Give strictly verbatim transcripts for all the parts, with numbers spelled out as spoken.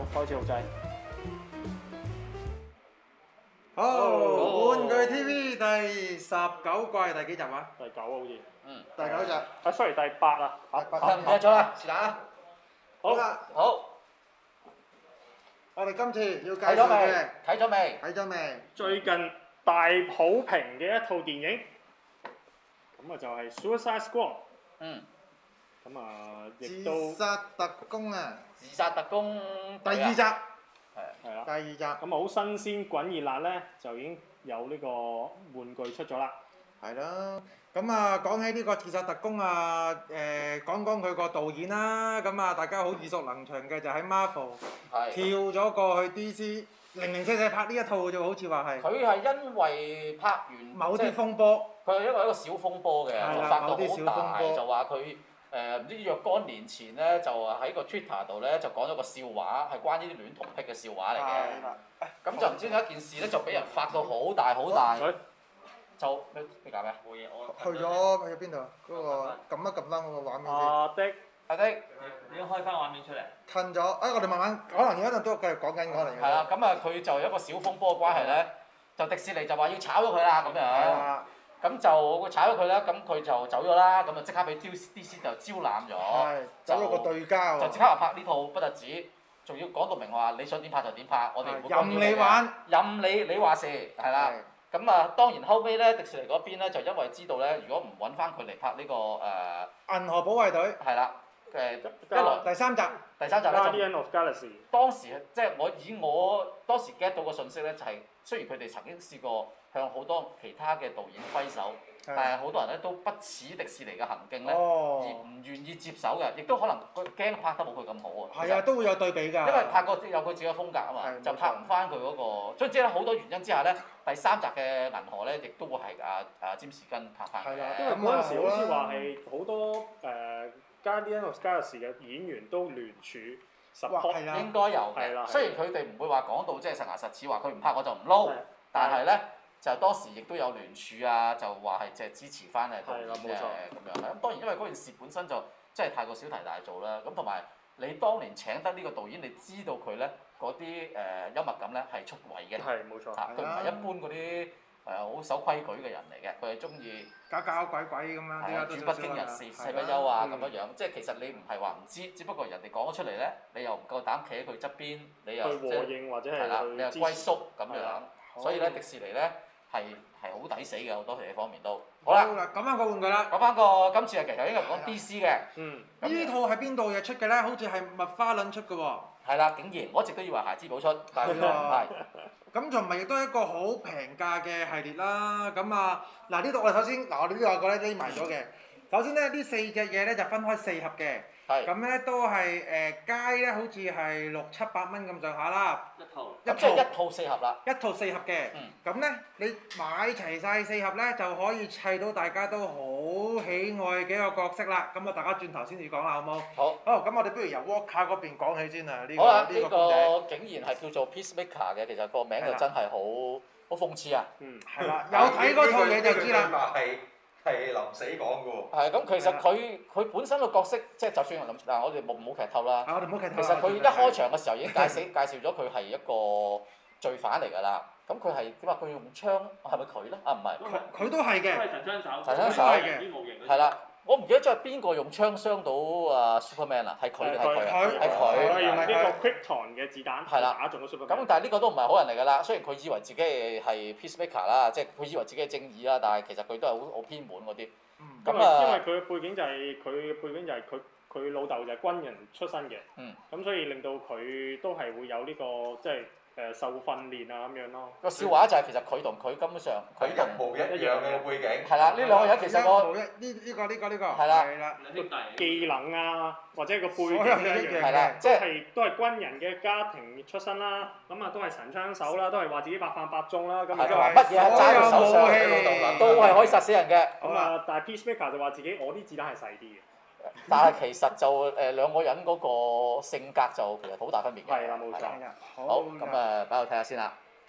開始錄製。 好，玩具 T V 第十九季第幾集啊？ 第九好似。 嗯。 第九集。 啊，sorry，第八啊。 八八啊，唔記得咗啦，是但啦。 好。 啦， 好。 我哋今次要介睇咗未紹嘅，？ 睇咗未？ 睇咗未？ 最近大好評嘅一套電影，咁啊就係《Suicide Squad》。 嗯。 咁啊，亦自都殺特工啊！ 自殺特工第二集。 係。 係啦。 第二集。 咁啊，好新鮮滾熱辣咧，就已經有呢個玩具出咗啦。 係啦，咁啊講起呢個自殺特工啊，誒講講佢個導演啦，咁啊大家好耳熟能詳嘅就喺 Marvel 係。 跳咗過去 D C 零零四四拍呢一套嘅啫喎，好似話係。 佢係因為拍完某啲即係風波。 佢係因為一個小風波嘅， 係啦就發到某啲小好大， 風波就話佢誒唔知若干年前咧，就喺個 Twitter 度咧就講咗個笑話，係關於啲戀童癖嘅笑話嚟嘅。 係啦。 咁就唔知點解件事咧就俾人發到好大好大， 佢就咩咩搞咩？ 冇嘢，我去咗去咗邊度啊？嗰個撳一撳翻嗰個畫面先。 阿的阿的你開翻畫面出嚟。 褪咗，誒我哋慢慢，可能而家都繼續講緊可能。 係啦，咁啊佢就有一個小風波嘅關係咧，就迪士尼就話要炒咗佢啦咁係樣。 啦。 咁就炒咗佢啦，咁佢就走咗啦，咁就即刻俾 D C 就招攬咗， 係。走咗個對家喎。 就即刻話拍呢套不特止，仲要講到明話你想點拍就點拍，我哋唔會干擾任你玩。 任你你話事，係啦。咁啊，當然後尾咧，迪士尼嗰邊咧就因為知道咧，如果唔揾翻佢嚟拍呢、呢個誒， 銀河保衛隊。 係啦，誒一來第三集。 第三集咧就 Guardian of Galaxy。 當時即係我以我當時 get 到個信息咧，就係、雖然佢哋曾經試過向好多其他嘅導演揮手，但係好多人咧都不似迪士尼嘅行徑咧， 哦而唔願意接手嘅，亦都可能佢驚拍得冇佢咁好啊。 係啊，都會有對比㗎。 因為拍過有佢自己嘅風格啊嘛， 係就拍唔翻佢嗰個，所以即係好多原因之下咧，第三集嘅銀河咧，亦都會係阿阿詹士根拍翻嘅。 係啦因為嗰陣時好似話係好多誒 Guardian of Galaxy 嘅演員都聯署 support。 係啦。 應該有係啦嘅，雖然佢哋唔會話講到即係實牙實齒話佢唔拍我就唔撈，但係咧就當時亦都有聯署啊，就話係即係支持翻誒導演嘅咁樣。咁當然因為嗰件事本身就真係太過小題大做啦，咁同埋你當年請得呢個導演，你知道佢咧嗰啲誒幽默感咧係出位嘅， 係冇錯。 啊佢唔係一般嗰啲誒好守規矩嘅人嚟嘅，佢係中意搞搞鬼鬼咁樣。 係啊，語不驚人死世不休啊咁樣樣，即係其實你唔係話唔知，只不過人哋講咗出嚟咧，你又唔夠膽企喺佢側邊，你又去和應或者係啦，你又係去歸宿咁樣，所以咧迪士尼咧係係好抵死嘅好多嘢方面都。好啦， 講翻個玩具啦。 講翻個今次係其實應該講 D C 嘅。 嗯。 呢套係邊度嘢出嘅咧？好似係麥花輪出嘅喎。 係啦，竟然我一直都以為孩之寶出，但係唔係。 咁就唔係亦都係一個好平價嘅系列啦。咁啊，嗱呢度我哋首先嗱我哋呢兩個咧匿埋咗嘅。首先咧呢四隻嘢咧就分開四盒嘅。 係。 咁咧都係誒街咧，好似係六七百蚊咁上下啦。 一套。 一即係一套四盒啦。 一套四盒嘅。 嗯。 咁咧你買齊晒四盒咧，就可以砌到大家都好喜愛嘅一個角色啦。咁啊，大家轉頭先至講啦，好冇？ 好。 好，咁我哋不如由 Walker 嗰邊講起先啊。呢個好啦， 呢呢個公仔。 個竟然係叫做 Peacemaker 嘅，其實個名就真係好好諷刺啊！ 嗯。 係啦，有睇嗰套嘢就知啦。 係係臨死講嘅喎。 係咁，其實佢佢本身個角色，即係就算我諗嗱，我哋冇冇劇透啦。 我哋唔好劇透。 其實佢一開場嘅時候已經介紹介紹咗佢係一個罪犯嚟㗎啦。咁佢係點話？佢用槍係咪佢咧？啊唔係。 佢佢都係嘅。 都係神槍手。 神槍手嘅啲模型嗰啲。 係啦，我唔記得咗係邊個用槍傷到啊 Superman 啊？係佢定係佢啊？係佢。 係用呢個 Krypton 嘅子彈打中咗 Superman。 咁但係呢個都唔係好人嚟㗎啦。雖然佢以為自己係 Peacemaker 啦，即係佢以為自己係正義啦，但係其實佢都係好好偏門嗰啲。 咁啊，因為佢嘅背景就係佢嘅背景就係佢佢老豆就係軍人出身嘅。 嗯。 咁所以令到佢都係會有呢個即係誒受訓練啊咁樣咯。 個笑話就係其實佢同佢根本上佢同一模一樣嘅背景。 係啦，呢兩個人其實個呢呢個呢個呢個係啦兩兄弟。 技能啊，或者個背景所有嘢一樣係啦，即係都係都係軍人嘅家庭出身啦。咁啊，都係神槍手啦，都係話自己百發百中啦。咁係啊， 乜嘢揸喺手上武器都係可以殺死人嘅。 咁啊，但係 Peacemaker 就話自己我啲子彈係細啲嘅。 但係其實就誒兩個人嗰個性格就其實好大分別嘅。 係啦，冇錯。 好，咁誒，擺度睇下先啦。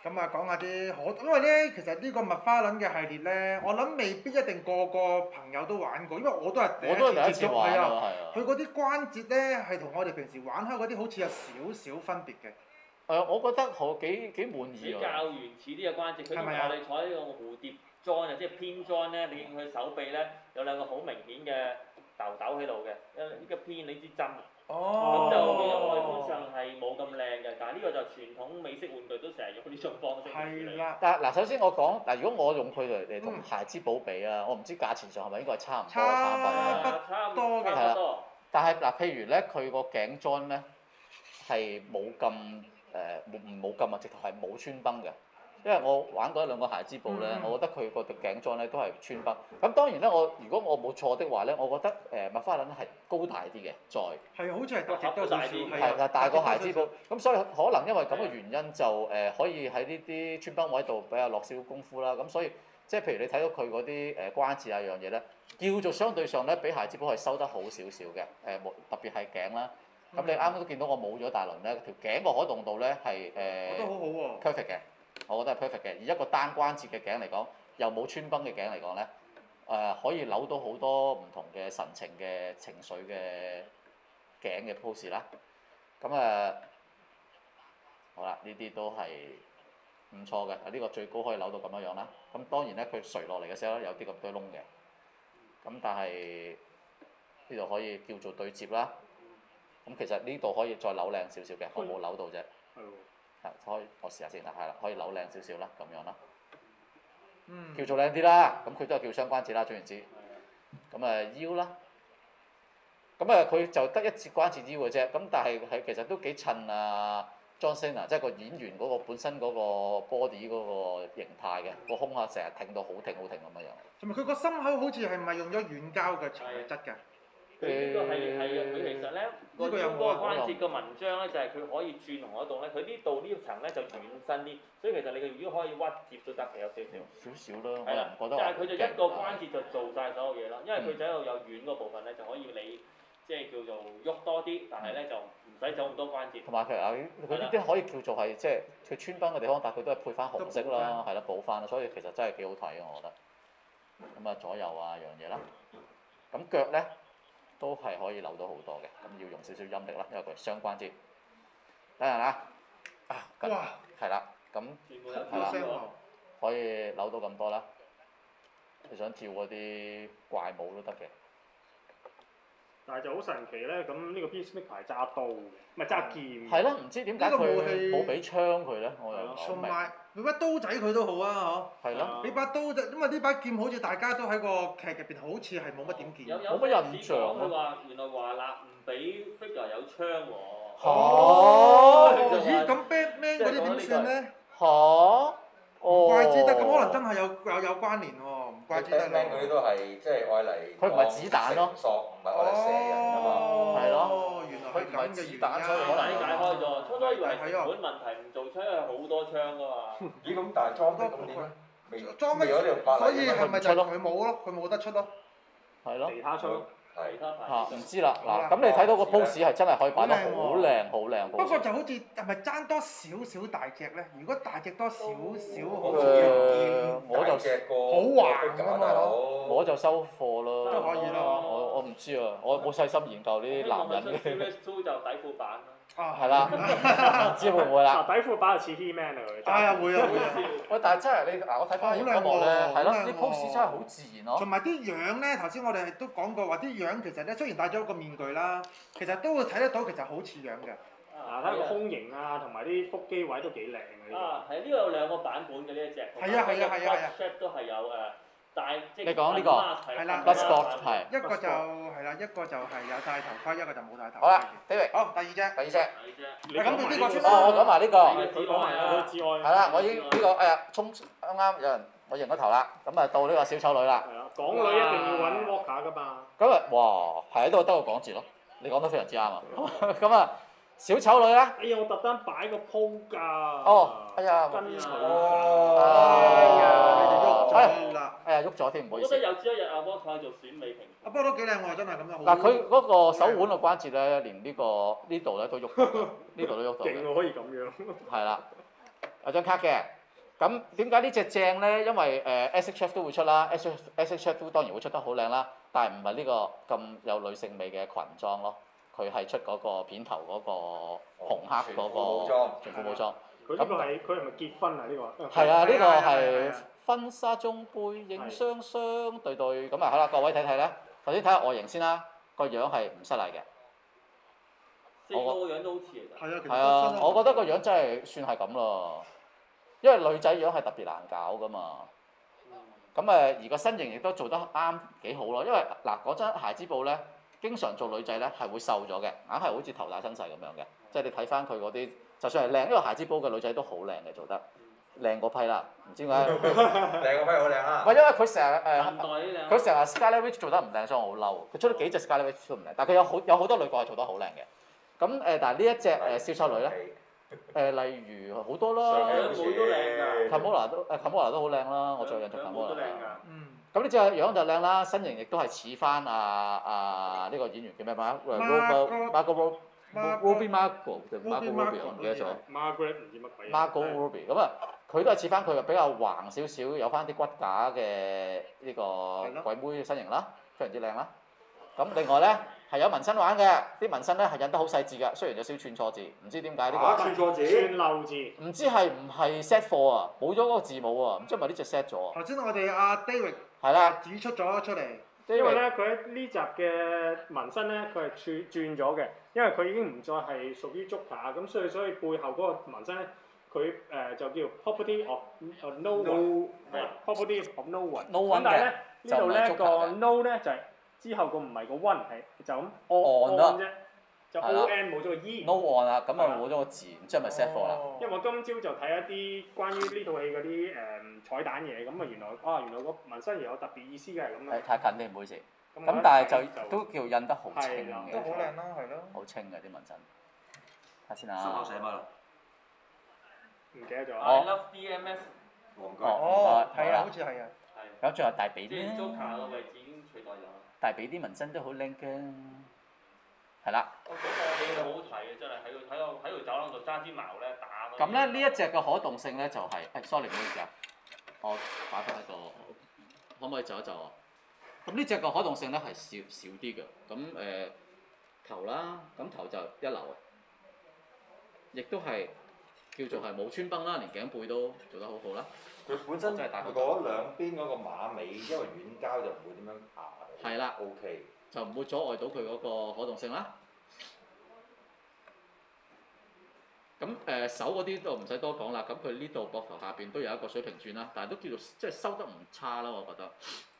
咁啊講下啲可，因為咧其實呢個麥花輪嘅系列咧，我諗未必一定個個朋友都玩過，因為我都係第我都係第一一次接觸， 次玩啊， 係啊， 係啊。 佢嗰啲關節咧係同我哋平時玩開嗰啲好似有少少分別嘅。 係啊，我覺得好幾幾滿意啊。 比較原始啲嘅關節，佢同係咪啊我哋坐喺呢個蝴蝶裝啊，即係偏裝咧，你見佢手臂咧有兩個好明顯嘅豆豆喺度嘅，因為呢個偏呢支針。 哦。 咁就變咗外觀上係冇咁靚嘅，但係呢個就傳統美式玩具都成日用呢種方式去處理。 係啦。 但嗱，首先我講嗱，如果我用佢嚟嚟同嗯孩之寶比啊，我唔知價錢上係咪應該係差唔多嘅差產品啊。 不差唔多嘅差唔多。 但係嗱，譬如咧，佢個頸裝咧係冇咁誒冇唔冇咁啊，直頭係冇穿崩嘅。因為我玩過一兩個孩之寶咧， 嗯我覺得佢個頸裝咧都係穿崩。咁當然咧，我如果我冇錯的話咧，我覺得誒麥花輪係高大啲嘅，再係好似係特值多少少，係係啦，大過孩之寶。 特咁所以可能因為咁嘅原因就誒、呃、可以喺呢啲穿崩位度比較落少少功夫啦。咁所以即係譬如你睇到佢嗰啲誒關節啊樣嘢咧，叫做相對上咧比孩之寶係收得好少少嘅。誒、呃、冇特別係頸啦。咁、你啱啱都見到我冇咗大輪咧，條頸個可動度咧係誒我覺得好好喎。 perfect 嘅，我覺得係 perfect 嘅。而一個單關節嘅頸嚟講，又冇穿崩嘅頸嚟講咧，誒、呃、可以扭到好多唔同嘅神情嘅情緒嘅頸嘅 pose 啦。咁誒、呃，好啦，呢啲都係唔錯嘅。呢、呢個最高可以扭到咁樣樣啦。咁當然咧，佢垂落嚟嘅時候有啲咁多窿嘅。咁但係呢度可以叫做對接啦。咁其實呢度可以再扭靚少少嘅，我冇扭到啫。 係喎。 係，可以我試下先啦，係啦，可以扭靚少少啦，咁樣啦， 嗯。 叫做靚啲啦。咁佢都係叫雙關節啦，總言之。咁誒腰啦，咁誒佢就得一節關節腰嘅啫。咁但係係其實都幾襯啊 John Cena，即係個演員嗰個本身嗰個 body 嗰個形態嘅，個胸啊成日挺到好挺好挺咁樣樣。 同埋佢個心口好似係咪用咗軟膠嘅材質㗎？ 佢呢個係係啊，佢其實咧個腰嗰個關節嘅文章咧就係佢可以轉同嗰度咧，佢呢度呢層咧就軟身啲，所以其實你嘅腰可以屈接都得嘅，有少少。 少少啦，我係啦， 又唔覺得話但係佢就一個勁關節就做晒所有嘢啦，因為佢就喺度有軟嗰部分咧，就可以你即係叫做喐多啲，但係咧就唔使走咁多關節。 同埋佢啊，佢呢啲可以叫做係即係佢穿崩嘅地方，但係佢都係配翻紅色啦，係啦補翻，所以其實真係幾好睇嘅，我覺得。咁啊左右啊樣嘢啦，咁腳咧都係可以扭到好多嘅，咁要用少少陰力啦，因為佢係雙關節。等陣啊，啊，咁哇！ 係啦，咁全部有係啦聲喎。 可以扭到咁多啦。你想跳嗰啲怪舞都得嘅。 但係就好神奇咧，咁呢個 Peacemaker 係揸刀嘅，唔係揸劍。 係咯，唔知點解呢個武佢器冇俾槍佢咧？我又唔係好明。 同埋俾把刀仔佢都好啊， 係咯。 嗬！俾把刀仔，因為呢把劍好似大家都喺個劇入邊好似係冇乜點見。 有有冇乜印象啊佢話原來華納唔俾 figure 有槍喎。 哦！ 就咦？ 話咁 Batman 嗰啲點算咧？ 嚇！哦。 唔怪之得，咁可能真係有有有關聯喎，唔怪之得 Batman 嗰啲都係即係愛嚟佢唔係子彈咯索唔係愛嚟射人㗎嘛。 係咯哦，原來係咁嘅原因。 佢唔係子彈所以可可能能解開咗，初初以為成本問題唔做槍，因為好多槍㗎嘛。 咦咁但係裝逼咁點咧？未裝未有呢條法所例㗎嘛以係咪就係佢冇咯？佢冇得出咯。 係咯。 其他槍。 係其他牌嚇唔知啦，嗱咁你睇到個 pose 係真係可以擺得好靚好靚不過 pose。 就好似係咪爭多少少大隻咧？如果大隻多少少，好好似似誒我就隻個好橫㗎嘛大佬。 我就收貨咯。 都可以啦我我唔知啊，我冇細心研究呢啲男人嘅。 Series Two 就底褲版啦。 啊係啦，唔知會唔會啦？ 嗱，底褲版就似 He-Man 啊佢。 係啊，會啊會啊。 喂，但係真係你嗱，我睇翻熒光幕咧，係咯，啲 pose 真係好自然咯。 同埋啲樣咧，頭先我哋都講過話，啲樣其實咧雖然戴咗個面具啦，其實都會睇得到其實好似樣嘅。 啊，睇個胸型啊，同埋啲腹肌位都幾靚嘅呢啊，係呢個有兩個版本嘅呢一隻。 係啊係啊係啊係啊 Shape 都係有誒大即係。 你講呢個係啦 Bloodsport 係。 一個就係啦，一個就係有戴頭盔，一個就冇戴頭盔。 好啦，David， 好，第二隻。 第二隻。 係啫。 你咁佢呢個先啦哦，我講埋呢個。 佢講埋啦，佢至愛。 係啦，我已經呢個誒衝啱啱有人我認咗頭啦，咁啊到呢個小丑女啦。 係啊，港女一定要揾 Walker 噶嘛。 咁啊，哇，係喺度得個講字咯，你講得非常之啱啊。咁啊，小丑女咧。 哎呀，我特登擺個 po 㗎。 哦，哎呀， 跟隨。 哦哎呀，你哋喐哎咗啦。 哎呀，喐咗添，唔好意思我覺得。有朝一日阿 Walker 做選美評啊，不過都幾靚喎，真係咁樣好。 嗱，佢嗰個手腕嘅關節咧，連呢個呢度咧都喐到嘅，呢度都喐到嘅， 勁喎，可以咁樣。 係啦，有張卡嘅， 咁點解呢隻正咧？因為誒、呃、S H F 都會出啦，S H F 都當然會出得好靚啦，但係唔係呢個咁有女性味嘅裙裝咯。佢係出嗰個片頭嗰個紅黑嗰、嗰個全副武裝。 佢呢個係佢係咪結婚啊？呢、呢個係啊，呢、呢個係係啊婚紗中背影雙雙對對咁啊！好啦，各位睇睇咧，頭先睇下外形先啦，個樣係唔失禮嘅。 四個個樣都好似其實。 係啊，其實係啊， 都我覺得個樣真係算係咁咯，因為女仔樣係特別難搞噶嘛。咁誒，而個身形亦都做得啱幾好咯，因為嗱講真，孩之寶咧，經常做女仔咧係會瘦咗嘅，硬係好似頭大身細咁樣嘅。即係你睇翻佢嗰啲，就算係靚，因為孩之寶嘅女仔都好靚嘅，做得靚嗰批啦。唔知點解？ 靚個批好靚啦。 唔係因為佢成日誒， 近代呢兩。 佢成日 Scarlet Witch 做得唔靚，所以我好嬲。佢出咗幾隻 Scarlet Witch 都唔靚，但係佢有好有好多女角係做得好靚嘅。咁誒，但係呢一隻誒小丑女咧，誒例如好多啦。 係啊，冇都靚㗎。 Kamala 都誒 Kamala 都好靚啦，我最印象 Kamala 都靚㗎。 嗯。 咁呢隻樣就靚啦，身形亦都係似翻啊啊呢個演員叫咩名？Margot Margot Robbie Margot 定 Margot Robbie 我唔記得咗。 Margaret 唔知乜鬼。 Margot Robbie 咁啊，佢都係似翻佢比較橫少少，有翻啲骨架嘅呢個鬼妹身形啦，非常之靚啦。咁另外咧係有紋身玩嘅，啲紋身咧係印得好細緻嘅，雖然有少少串錯字，唔知點解呢個。 啊！串錯字。 串漏字。 唔知係唔係 set 貨啊？冇咗嗰個字母啊，唔知係咪呢隻 set 咗啊？ 頭先我哋阿 David 係啦， 指出咗出嚟。 因為咧，佢喺呢集嘅紋身咧，佢係轉轉咗嘅，因為佢已經唔再係屬於 Joker，咁所以所以背後嗰個紋身咧，佢誒、呃、就叫 Property of No One，Property of No One。 No one 咁但係咧嘅呢度咧就唔係 Joker 個嘅 No 咧就係、是、之後個唔係個 One 係就咁 On on 啦啫，就係啦 O N 冇咗個 E。 no on 啊，咁係啦啊冇咗個字，唔知係咪 set 貨啦？ 哦因為我今朝就睇一啲關於呢套戲嗰啲誒彩蛋嘢，咁啊原來啊原來個紋身有特別意思嘅係咁誒啊。 太近啲，唔好意思。 咁咁但係就都叫印得好清係啦嘅， 都好靚啦，係咯。 好清嘅啲紋身。睇下先心口啊。 寫乜啦？ 唔記得咗。 I love D M S。 黃居。 哦，係啊， 好啦好似係啊。 係。 咁最後大髀即係啲， Joker 個位置已經取代咗。 大髀啲紋身都好靚嘅。係啦。 我覺得戲好好睇嘅，真係喺度喺度喺條走廊度揸支矛咧打嗰啲。 咁咧呢一隻嘅可動性咧就係、誒 sorry 唔好意思啊，我擺翻喺個，可唔可以就一就啊？咁呢隻嘅可動性咧係少少啲嘅，咁誒、呃、頭啦，咁頭就一流嘅，亦都係叫做係冇穿崩啦，連頸背都做得好好啦。 佢本身真係大個嗰兩邊嗰個馬尾，因為軟膠就唔會點樣壓。 係啦 O K。 就唔會阻礙到佢嗰個可動性啦。咁誒、呃、手嗰啲都唔使多講啦，咁佢呢度膊頭下邊都有一個水平轉啦，但係都叫做即係收得唔差啦，我覺得。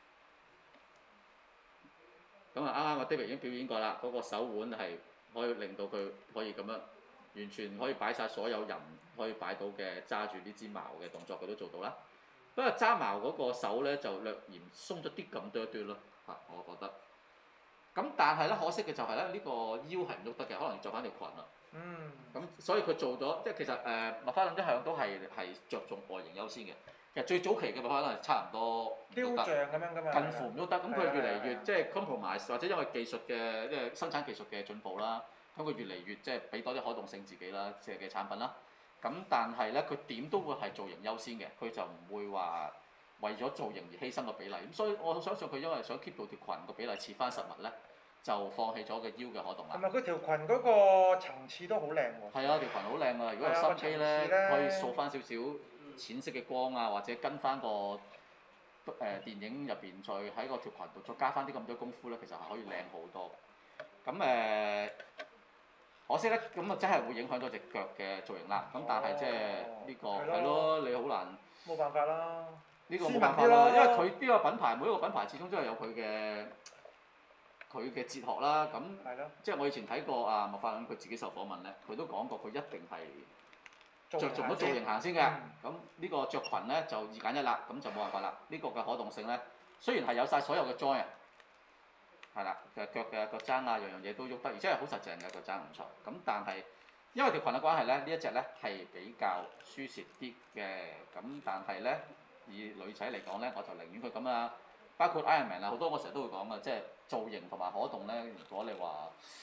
咁啊，啱啱我 David 已經表演過啦，嗰、那個手腕係可以令到佢可以咁樣完全可以擺晒所有人可以擺到嘅揸住呢支矛嘅動作，佢都做到啦。不過揸矛嗰個手咧就略嫌鬆咗啲咁多啲咯，嚇我覺得。咁但係咧可惜嘅就係咧呢個腰係唔喐得嘅，可能要做翻條裙啦。 嗯。 咁所以佢做咗，即係其實誒麥花臣一向都係係着重外形優先嘅。其實最早期嘅麥花臣係差唔多唔雕喐得， 像咁樣噶嘛。 近乎唔喐得。咁佢越嚟係啊越即係 compromise，或者因為技術嘅即係生產技術嘅進步啦，咁佢越嚟越即係俾多啲可動性自己啦，即係嘅產品啦。咁但係咧，佢點都會係造型優先嘅，佢就唔會話為咗造型而犧牲個比例。咁所以我相信佢因為想 keep 到條裙個比例似翻實物咧，就放棄咗個腰嘅可動啦同。埋佢條裙嗰個層次都好靚喎。 係啊，條裙好靚啊！如果有心機咧，可以掃翻少少淺色嘅光啊，或者跟翻個誒、呃、電影入邊再喺個條裙度再加翻啲咁多功夫咧，其實係可以靚好多。咁誒、呃，可惜咧，咁啊真係會影響到隻腳嘅造型啦。咁但係即係呢個係咯，你好難。 冇辦法啦。 呢個冇辦法啦，因為佢呢個品牌每一個品牌始終都係有佢嘅佢嘅哲學啦。咁即係我以前睇過啊麥花臣佢自己受訪問咧，佢都講過佢一定係着重咗造型行先嘅。咁呢個着裙咧就二揀一啦，咁就冇辦法啦。呢個嘅可動性咧，雖然係有晒所有嘅 join 啊，係啦，嘅腳嘅腳踭啊，樣樣嘢都喐得，而且係好實淨嘅腳踭唔錯。咁但係因為條裙嘅關係咧，呢一隻咧係比較舒適啲嘅。咁但係咧，以女仔嚟講咧，我就寧願佢咁啊。包括 Iron Man 啊，好多我成日都會講嘅，即係造型同埋可動咧。如果你話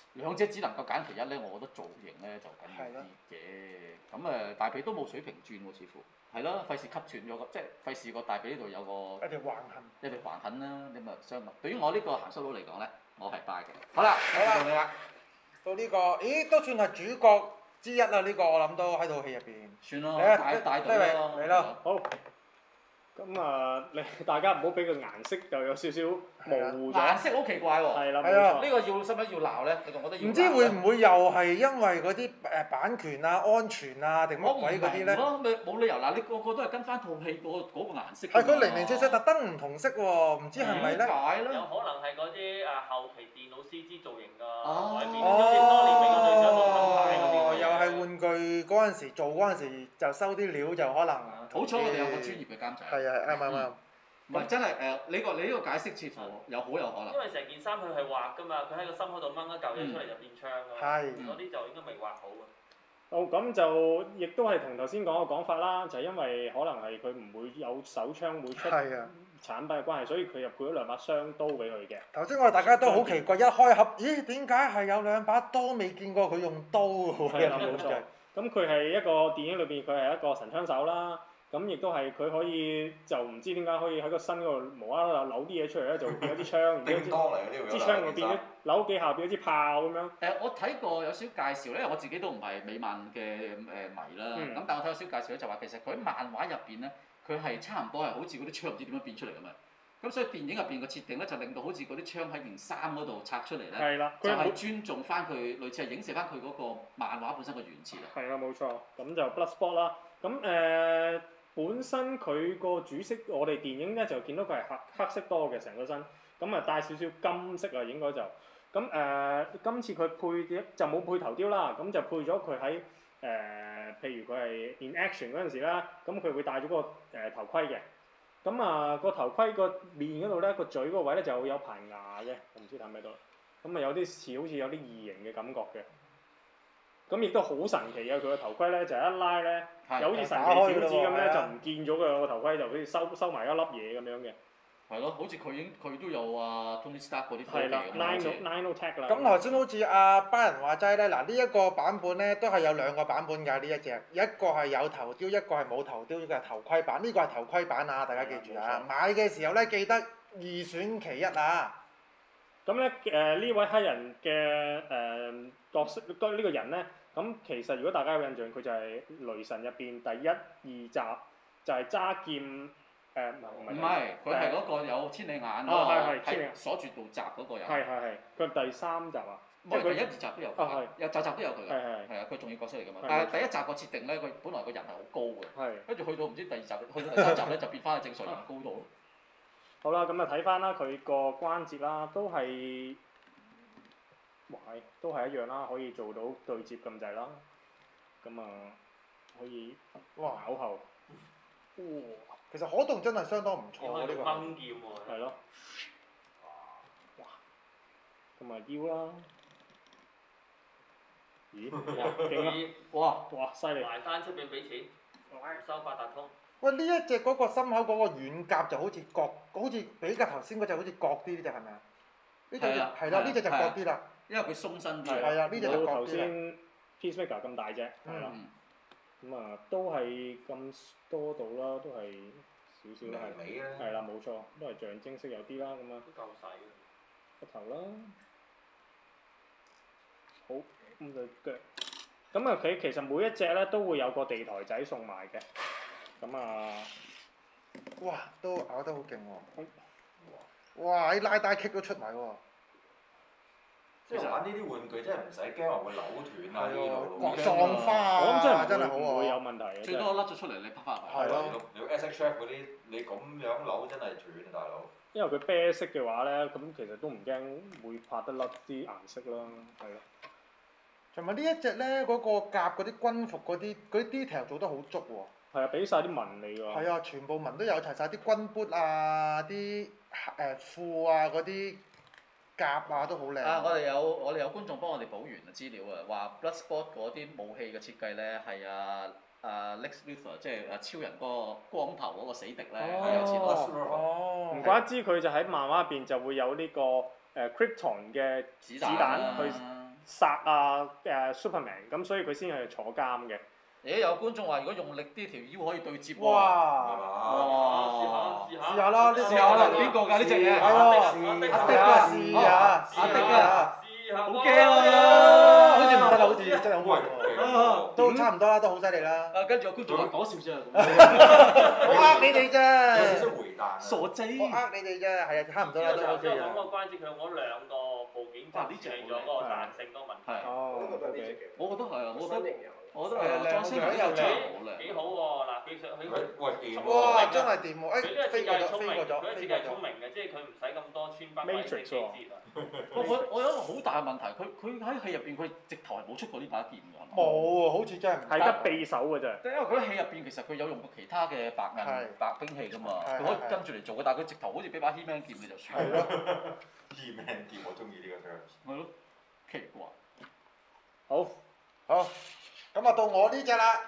兩者只能夠揀其一咧，我覺得造型咧就緊要啲嘅。咁誒大髀都冇水平轉喎，似乎係咯，費事吸斷咗個，即係費事個大髀呢度有個一條橫痕。 一條橫痕啦，你咪相對。對於我呢個鹹濕佬嚟講咧，我係 buy 嘅。好啦， 好啦到你啦， 到呢個，咦都算係主角之一啦！呢個我諗都喺套戲入邊。 算咯， 嚟啊帶帶呢位隊咯。 嚟咯好。咁啊，你大家唔好俾個顏色就有少少模糊咗。 顏色好奇怪喎。 係啦，冇係啊錯。 呢個要使唔使要鬧咧？你仲覺得要鬧呢？ 唔知會唔會又係因為嗰啲誒版權啊、安全啊定我唔乜鬼嗰啲咧？ 明咯，咪冇理由嗱，你個個都係跟翻套戲嗰嗰個顏色㗎嘛。 係佢零零四四特登唔同色喎，唔知係咪咧？ 點解有咧？ 可能係嗰啲誒後期電腦 C G 造型㗎哦改變，好似當年美國隊長嗰個牌嗰啲哦， 咁樣又係玩具嗰陣時做嗰陣時就收啲料就可能。 好彩我哋有個專業嘅監製。 係啊，啱啱啱。 唔係真係誒，你個你呢個解釋似乎有好有可能因。為成件衫佢係畫㗎嘛，佢喺個心口度掹一嚿嘢出嚟就變槍㗎嘛， 係嗰啲就應該未畫好嘅。 好，咁就亦都係同頭先講嘅講法啦，就係因為可能係佢唔會有手槍會出係啊。 產品嘅關係，所以佢又配咗兩把雙刀俾佢嘅。 頭先我哋大家都好奇怪，一開盒，咦點解係有兩把刀？未見過佢用刀喎。 係啦，冇錯。咁佢係一個電影裏邊，佢係一個神槍手啦。咁亦都係佢可以就唔知點解可以喺個身嗰度無啦啦扭啲嘢出嚟咧，就變咗支槍，然之後叮當嚟嘅呢個支槍就變咗扭幾下變咗支炮咁樣。 誒，我睇過有少介紹咧，因為我自己都唔係美漫嘅誒迷啦。咁、 嗯、 但係我睇有少介紹咧，就話其實佢喺漫畫入邊咧，佢係差唔多係好似嗰啲槍唔知點樣變出嚟咁啊。咁所以電影入邊個設定咧，就令到好似嗰啲槍喺件衫嗰度拆出嚟咧， 係啦， 就係尊重翻佢，類似係影射翻佢嗰個漫畫本身個原設啊。 係啦，冇錯。咁就 Bloodsport 啦。咁誒、呃、本身佢個主色，我哋電影咧就見到佢係黑黑色多嘅成個身，咁啊帶少少金色啊應該就。咁誒、呃、今次佢配嘅就冇配頭雕啦，咁就配咗佢喺誒譬如佢係 in action 嗰陣時啦，咁佢會戴咗個誒、呃、頭盔嘅。咁啊個頭盔個面嗰度咧，個嘴嗰個位咧就有排牙嘅，我唔知睇唔睇到。咁啊有啲似好似有啲異形嘅感覺嘅。咁亦都好神奇嘅，佢個頭盔咧就一拉咧，有好似神奇小子咁咧，就唔見咗佢個頭盔，就好似收收埋一粒嘢咁樣嘅。 係咯，好似佢已經佢都有啊 Tony Stark 嗰啲科技係啦咁好似。 Nanotech 啦。 咁頭先好似阿班人話齋咧，嗱呢一個版本咧都係有兩個版本㗎呢一隻，一個係有頭雕，一個係冇頭雕，呢個係頭盔版，呢個係頭盔版啊！大家記住啊，買嘅時候咧記得二選其一啊！ 咁咧誒呢位黑人嘅誒、呃、角色，呢、這個人咧，咁其實如果大家有印象，佢就係雷神入邊第一二集就係揸劍。誒唔係唔係，佢係嗰個有千里眼嗰哦係係個千里眼係鎖住道閘嗰個人。 係係係，佢第三集啊， 即係佢一二集都有佢啊係， 有集集都有佢㗎。 係係係啊，佢重要角色嚟㗎嘛係。 但係第一集個設定咧，佢本來個人係好高嘅， 係。 跟住去到唔知第二集，去到第三集咧就變翻正常人高度。 好啦，咁啊睇翻啦，佢個關節啦，都係，哇係，都係一樣啦，可以做到對接咁滯啦。咁啊，可以哇咬後，哇， 其實可動真係相當唔錯喎呢可以個。 掹劍喎。 係咯，哇，咁啊腰啦，咦，哇，勁啊！ 哇！ 哇，犀利！ 埋單出邊俾錢，收八達通。 喂，呢一隻嗰個心口嗰個軟甲就好似割，好似比較頭先嗰隻好似割啲呢隻係咪啊？呢隻係啊係啦，呢隻就割係啊啲啦。 因為佢鬆身啲係啊，呢隻就冇割啲啦。 頭先 Peacemaker 咁大隻，係啦， 嗯咁啊都係咁多度啦，都係少少啦，係尾咧， 係啦，冇錯，都係象徵式有啲啦，咁啊都夠使嘅。 個頭啦，好咁就腳，咁啊佢其實每一隻咧都會有個地台仔送埋嘅，咁啊哇！都咬得好勁喎。哇！啲拉帶 kick 都出埋喎。 即係玩呢啲玩具真係唔使驚話會扭斷啊呢度。 哇！撞花啊！ 我諗真係真係好唔會有喎。 問題嘅， 最多甩咗出嚟，你拍翻入去。 係咯。 你 S H F 嗰啲，你咁樣扭真係斷啊大佬。 因為佢啤色嘅話咧，咁其實都唔驚會拍得甩啲顏色啦，係咯。 同埋呢一隻咧，嗰個甲嗰啲軍服嗰啲嗰啲 detail 做得好足喎。 係啊，俾晒啲紋你㗎。 係啊，全部紋都有齊晒啲軍 boot 啊，啲誒褲啊嗰啲甲啊都好靚。 啊！我哋有我哋有觀眾幫我哋補完資料啊，話 Bloodsport 嗰啲武器嘅設計咧係啊啊 Lex Luthor 即係啊超人嗰個光頭嗰個死敵咧係有錢攞。 哦。 唔怪之佢就喺漫畫入邊就會有呢個誒 Krypton 嘅子子彈彈去殺啊誒 Superman，咁所以佢先係坐監嘅。 咦有觀眾話如果用力啲條腰可以對接喎。 哇！ 哇！ 試下啦，呢試下啦，邊個㗎呢隻嘢？ 係喎，阿的啊，試下，阿的啊， 好驚啊！ 好似唔得啦，好似真係好喂勁，都差唔多啦，都好犀利啦。 啊，跟住個觀眾話講笑啫， 我呃你哋有啫， 少少回彈。 傻仔。 我呃你哋啫，係啊，差唔多啦，都 OK 之後講嘅。 個關節，佢用嗰兩個部件就處理咗嗰個彈性嗰個問題。 係。 哦我覺得呢隻 ，OK。 幾我覺得係啊，我覺得我覺得係啊係裝飾呢隻真係好靚。 幾好喎！嗱，技術佢喂喂掂喎！ 哇！真係掂喎， 佢呢個誒飛過咗， 設計聰明， 飛過咗， 佢呢個設計飛過咗。 聰明嘅，即係佢唔使咁多穿崩位嘅機節啊。 我我我有一個好大嘅問題，佢佢喺戲入邊佢直頭係冇出過呢把劍㗎。係嘛冇喎，好似真係唔係得匕首㗎啫。 因為佢喺戲入邊其實佢有用過其他嘅白銀係白兵器㗎嘛， 係佢可以係跟住嚟做嘅，但係佢直頭好似俾把 He-Man 劍你就算。 係咯。 He-Man 劍我中意呢個 term。 係咯，奇怪。 好， 好，咁啊到我呢只啦。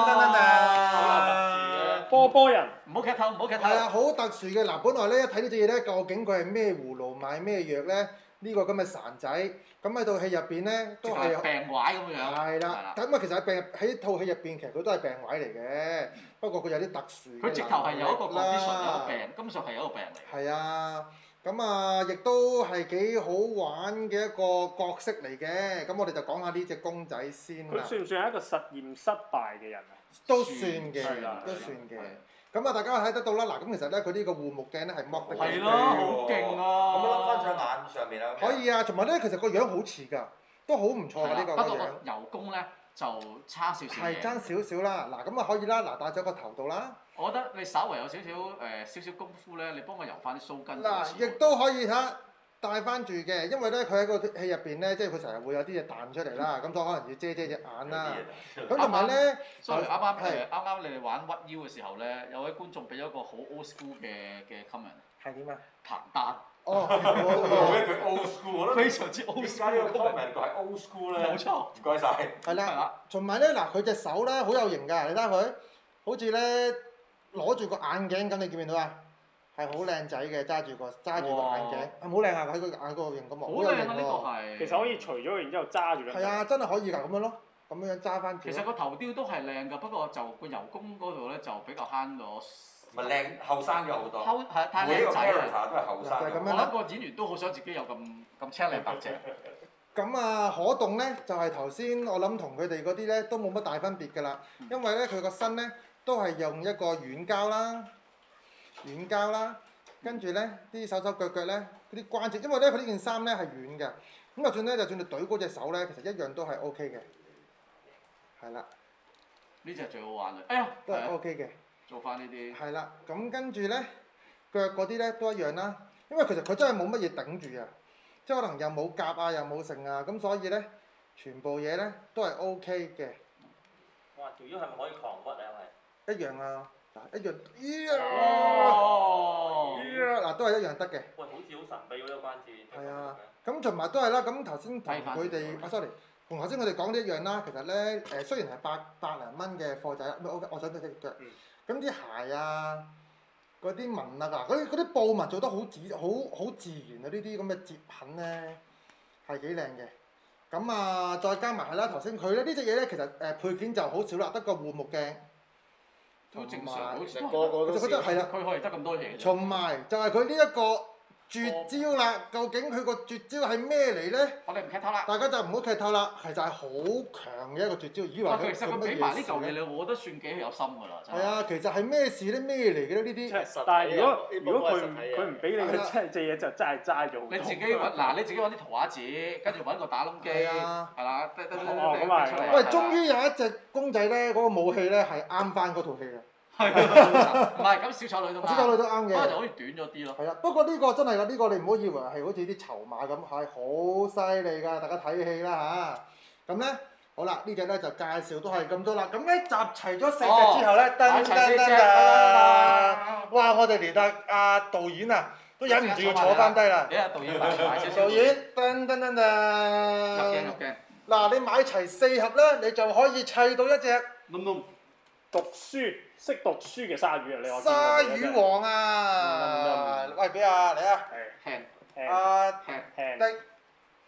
啊！ 波波人。 唔好劇透，唔好劇透。 係啊，好特殊嘅嗱，本來咧一睇呢隻嘢咧，究竟佢係咩葫蘆買咩藥咧？呢個咁嘅孱仔，咁喺套戲入邊咧都係病壞咁樣。 係啦，咁啊其實喺病喺套戲入邊，其實佢都係病位嚟嘅，不過佢有啲特殊嘅佢直頭係有一個 condition，有啦個病，根本上係有一個病嚟。 係啊，咁啊亦都係幾好玩嘅一個角色嚟嘅，咁我哋就講下呢隻公仔先啦。 佢算唔算係一個實驗失敗嘅人啊？ 都算嘅係啦， 都算嘅。咁啊，大家睇得到啦。嗱，咁其實咧，佢呢個護目鏡咧係剝得嘅。 係咯，好勁啊！ 咁樣笠翻上眼上面啦。 可以啊，同埋咧，其實個樣好似㗎，都好唔錯㗎呢個個樣。 不過個油工咧就差少少嘅。 係爭少少啦，嗱咁啊可以啦，嗱戴咗個頭度啦。 我覺得你稍為有少少誒少少功夫咧，你幫我油翻啲鬚根。 嗱，亦都可以睇戴翻住嘅，因為咧佢喺個戲入邊咧，即係佢成日會有啲嘢彈出嚟啦，咁所以可能要遮遮隻眼啦。咁同埋咧， 所以啱啱係誒啱啱你哋玩屈腰嘅時候咧，有位觀眾俾咗個好 old school 嘅嘅 comment。 係點啊？ 彭丹。 哦， 我覺得佢 old school，我覺得非常之 old 點 school 解呢個 comment 佢係 old school 咧？ 冇錯。 唔該晒。 係啦， 係啦。 同埋咧嗱，佢隻手咧好有型㗎，你睇下佢，好似咧攞住個眼鏡咁，你見唔見到啊？係好靚仔嘅，揸住個揸住個眼鏡，係好靚啊！喺個眼嗰度型咁喎，好有型好靚啊！呢個喎。 係。 其實可以除咗佢，然之後揸住兩隻。 係啊，真係可以㗎，咁樣咯，咁樣揸翻住。 其實個頭雕都係靚㗎，不過就個油工嗰度咧就比較慳咗。 咪靚後生咗好多。 後係太每一個靚仔啊！ character 都係後生就係咁樣嘅。 我諗個演員都好想自己有咁咁青靚白淨。 咁啊，可動咧就係頭先我諗同佢哋嗰啲咧都冇乜大分別㗎啦，因為咧佢個身咧都係用一個軟膠啦，軟膠啦，跟住咧啲手手腳腳咧嗰啲關節，因為咧佢呢件衫咧係軟嘅，咁就算咧就算你懟嗰隻手咧，其實一樣都係 O K 嘅，係啦， 呢隻最好玩啦！哎呀， 都係係啊 O K 嘅， 做翻呢啲。 係啦，咁跟住咧腳嗰啲咧都一樣啦，因為其實佢真係冇乜嘢頂住啊，即係可能又冇夾啊又冇剩啊，咁所以咧全部嘢咧都係 O K 嘅。 哇！條腰係咪可以狂屈啊？係。 一樣啊，嗱一樣，咦啊， 哦！ 咦啊，嗱都係一樣得嘅。 喂，好似好神秘喎呢個關節。 係啊。咁同埋都係啦，咁頭先同佢哋，啊 sorry，同頭先佢哋講啲一樣啦。其實咧，誒雖然係百百零蚊嘅貨仔，唔係我我想睇隻腳。咁啲鞋啊，嗰啲紋啊，嗱嗰啲嗰啲布紋做得好自好好自然啊！呢啲咁嘅折痕咧係幾靚嘅。咁啊，再加埋係啦，頭先佢咧呢隻嘢咧，其實誒配件就好少啦，得個護目鏡。 都正常，好似個個都其實覺得係啦。 佢可以得咁多嘢。 同埋就係佢呢一個絕招啦，究竟佢個絕招係咩嚟咧？ 我哋唔劇透啦。 大家就唔好劇透啦，其實係好強嘅一個絕招，以為佢其實佢俾埋呢嚿嘢你，我覺得算幾有心㗎啦。 係啊，其實係咩事咧？咩嚟嘅咧？呢啲但係如果如果佢唔佢唔俾你，佢真係隻嘢就真係齋咗好多。 你自己揾嗱，你自己揾啲圖畫紙，跟住揾個打窿機，係啦，得得得哦咁啊喂，終於有一隻公仔咧，嗰個武器咧係啱翻嗰套戲嘅。 係啊，唔係咁小丑女都啱。 小丑女都啱嘅。 不過就好似短咗啲咯。 係啊，不過呢個真係㗎，呢個你唔好以為係好似啲籌碼咁，係好犀利㗎！大家睇戲啦嚇。咁咧，好啦，呢隻咧就介紹都係咁多啦。咁咧集齊咗四隻之後咧，噔噔噔噔，哇！我哋連阿阿導演啊都忍唔住要坐翻低啦。 你阿導演買買少少。 導演，噔噔噔噔。 入鏡入鏡。 嗱，你買齊四盒咧，你就可以砌到一隻窿窿。 讀書識讀書嘅鯊魚啊！你我鯊魚王啊！喂，俾啊，嚟啊！ 輕輕阿輕輕的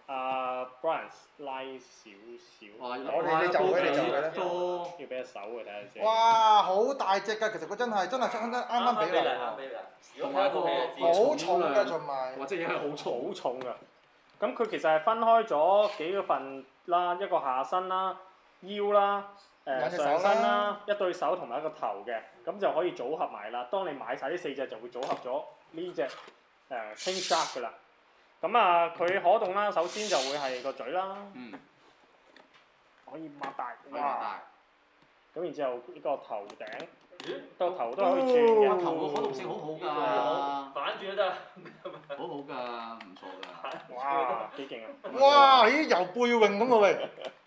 阿 Brian 拉少少， 我哋你就佢你就佢咧。 要俾隻手佢睇下先。 哇！好大隻㗎，其實佢真係真係啱啱啱比例喎。 如果睇個戲就知。 好重㗎，仲埋。 或者嘢係好重。 好重㗎。咁佢其實係分開咗幾個份啦，一個下身啦、腰啦、誒上身啦、一對手同埋一個頭嘅，咁就可以組合埋啦。當你買晒呢四隻就會組合咗呢隻誒 King Shark 㗎啦。咁啊，佢可動啦，首先就會係個嘴啦， 嗯。 可以擘大， 可以擘大。 咁然之後呢個頭頂，個頭都可以轉嘅。 個頭個可動性好好㗎。 反轉都得。 好好㗎，唔錯㗎。 哇！幾勁啊！ 哇！咦，游背泳咁喎喂！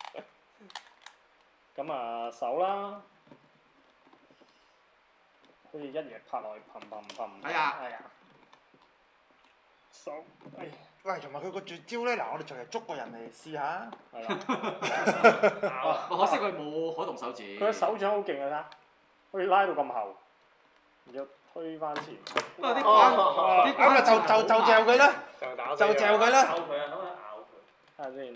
咁啊手啦，好似一嘢拍落去，砰砰砰。 係啊。 係啊。手，哎。 喂，同埋佢個絕招咧，嗱，我哋就係捉個人嚟試下。 係啦。 可惜佢冇可動手指。 佢個手掌好勁啊！睇，可以拉到咁後，然之後推翻前。 不過啲關，啲關就就就嚼佢啦。 就打就嚼佢啦。 咬佢啊！可唔可以咬佢？ 睇下先。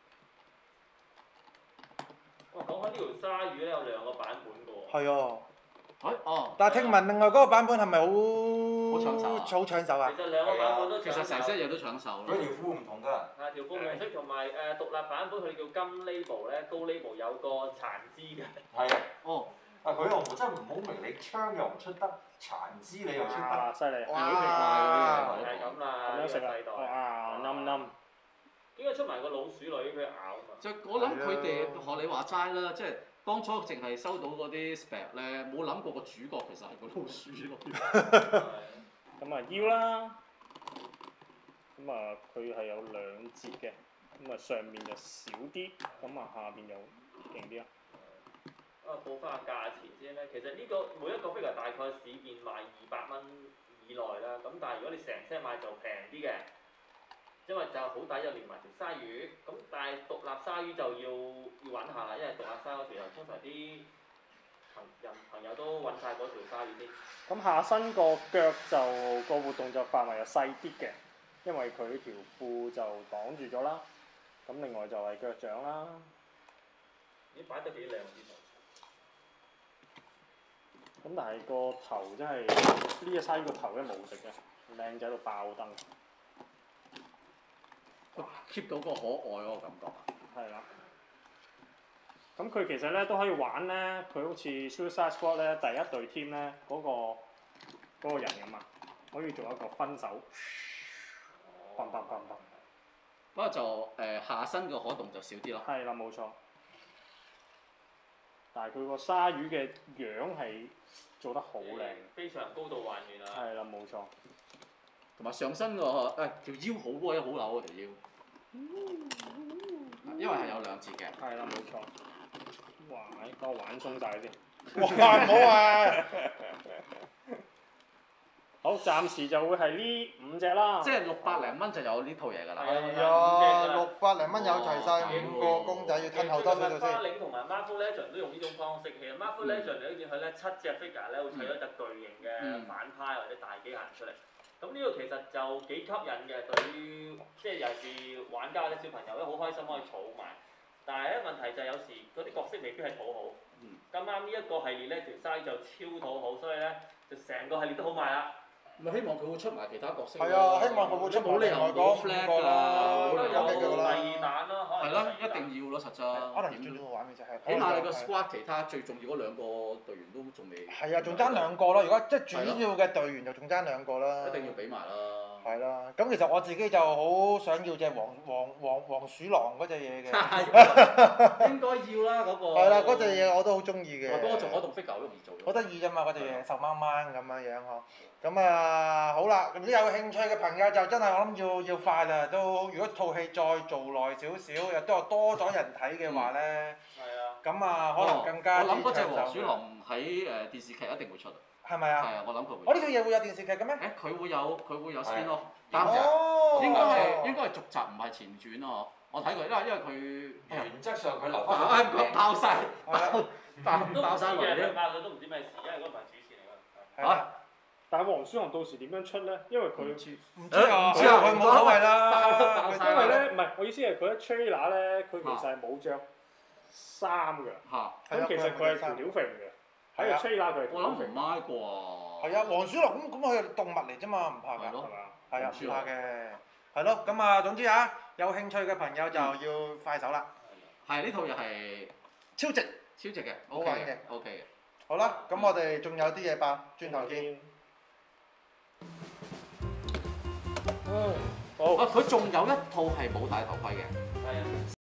哇！講開呢條鯊魚咧，有兩個版本㗎喎。 係啊。 誒哦。 但係聽聞另外嗰個版本係咪好好搶手啊？ 好搶手啊！ 其實兩個版本都搶手。 其實成 set 嘢都搶手咯。 佢條褲唔同㗎。 係條褲唔同，同埋誒獨立版本佢叫金 label 咧，高 label 有個殘肢嘅。 係啊。 哦。 啊！佢又真係唔好明，你槍又唔出得，殘肢你又出得。 哇！犀利。 哇！ 係咁啦， 咁樣食啊！ 呢個世代。 哇！冧冧。 應該出埋個老鼠女佢咬啊嘛。 就我諗佢哋學你話齋啦，即係當初淨係收到嗰啲 spec 咧，冇諗過個主角其實係個老鼠咯。 咁啊腰啦，咁啊佢係有兩節嘅，咁啊上面就少啲，咁啊下邊就勁啲啊。 啊，報翻個價錢先咧，其實呢個每一個 figure 大概市面賣二百蚊以內啦，咁但係如果你成 set 買就平啲嘅。因為就好抵，又連埋條鯊魚，咁但係獨立鯊魚就要要揾下啦，因為獨立鯊嗰條又通常啲朋人朋友都揾晒嗰條鯊魚先。 咁下身個腳就個活動就範圍就細啲嘅，因為佢條褲就擋住咗啦。咁另外就係腳掌啦。 咦，擺得幾靚啲咁但係個頭真係呢隻鯊魚個頭真係無敵嘅，靚仔到爆燈。 keep 到個可愛嗰個感覺啊！ 係啦。咁佢其實咧都可以玩咧，佢好似 Suicide Squad 咧第一隊 team 咧嗰個嗰個人咁啊，可以做一個分手，砰砰砰砰。 不過就誒、呃、下身個可動就少啲咯。 係啦，冇錯。但係佢個鯊魚嘅樣係做得好靚。 非常高度還原啊！ 係啦，冇錯。 同埋上身個誒條腰好威，好扭啊條腰。因為係有兩節嘅。係啦，冇錯。哇！幫我玩鬆晒先。 哇！唔好啊！ 好，暫時就會係呢五隻啦。 即係六百零蚊就有呢套嘢㗎啦。 係啊，六百零蚊有齊晒五個公仔，要吞後多少少先。 花領同埋 Marvel Legend 都用呢種方式，其實 Marvel Legend 你都見佢咧七隻 figure 咧會砌咗隻巨型嘅反派或者大機械人出嚟。咁呢個其實就幾吸引嘅，對於即係尤其是玩家或者小朋友咧，好開心可以儲埋。但係咧問題就係有時嗰啲角色未必係討好。咁啱呢一個系列咧條西就超討好，所以咧就成個系列都好賣啦。 咪希望佢會出埋其他角色。 係啊，希望佢會出埋另外嗰五個啦， 有第啦。 二彈啦，可能。 係咯，一定要咯，實際。 可能最主要玩嘅就係。 起碼你個 squad 其他最重要嗰兩個隊員都仲未。 係啊，仲爭兩個咯！如果即係主要嘅隊員就仲爭兩個啦。 一定要俾埋啦。 係啦，咁其實我自己就好想要隻黃黃黃黃鼠狼嗰隻嘢嘅。 應該要啦嗰個。 係啦，嗰隻嘢我都好中意嘅。 嗰個做可動 figure 好容易做。 好得意啫嘛！嗰隻嘢瘦掹掹咁樣樣呵。咁啊好啦，咁有興趣嘅朋友就真係我諗要要快啦，都如果套戲再做耐少少，又都有多咗人睇嘅話咧。係啊。咁啊，可能更加。 我諗嗰隻黃鼠狼喺誒電視劇一定會出。 係咪啊？ 係啊，我諗佢會。 我呢套嘢會有電視劇嘅咩？ 誒，佢會有佢會有 spin off，擔哦。 應該係應該係續集，唔係前傳啊！我睇過，因為因為佢原則上佢留翻。 爆晒，爆都爆晒嘅， 雷爆佢都唔知咩事，因為嗰個唔係主線嚟㗎。 係啊。 但係黃書航到時點樣出咧？因為佢唔知啊，佢冇所謂啦。 因為咧，唔係我意思係佢一 trailer 咧，佢其實係冇着衫㗎。 嚇！ 咁其實佢係條條肥嘅，喺個 trailer 佢係條條肥。 我諗唔啱啩。 係啊，黃鼠狼咁咁佢係動物嚟啫嘛，唔怕㗎。 係嘛？ 係啊，唔怕嘅。係咯，咁啊，總之啊，有興趣嘅朋友就要快手啦。 係呢套又係超值， 超值嘅好玩嘅 ，OK 嘅。 好啦，咁我哋仲有啲嘢吧，轉頭見。 好。 啊！佢仲有一套係冇戴頭盔嘅。 係啊。